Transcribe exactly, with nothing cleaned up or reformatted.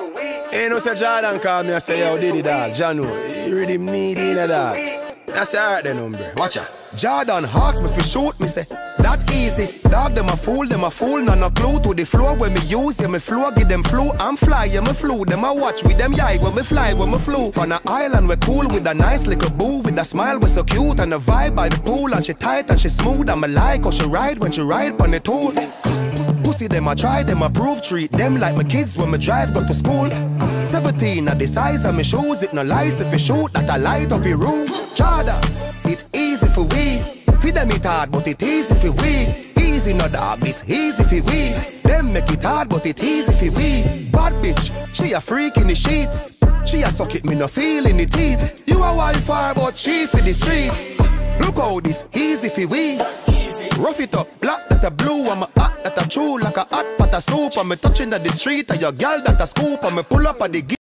Ain't no say Jordan call me and say, yo, Diddy dog, Janu, you really need in a dog. That's alright then, hombre. Watch out. Jordan asked me for shoot me, say, that easy. Dog, them a fool, them a fool, none no clue to the floor when me use, yeah, me flow, give them flu. I'm fly, yeah, me flew, them a watch with them yai when me fly, when me flew. On a island, we cool with a nice little boo, with a smile, we so cute, and a vibe by the pool, and she tight and she smooth, I'm a like, or she ride when she ride on the tool. Pussy, them a try, them a prove, treat them like my kids when me drive, go to school. seventeen at the size of me shoes, it no lies if you shoot, that I light up your room. Jordan, it's easy for we. Feed them it hard, but it easy for we. Easy no dog, this easy for we. Them make it hard, but it easy for we. Bad bitch, she a freak in the sheets. She a suck it, me no feel in the teeth. You a wildfire, but she for the streets. Look how this easy for we. Rough it up, black that a blue, I'm a hot that a true, like a hot pot of soup. I'm a touching at the street, and your girl that a scoop, I'm a pull up at the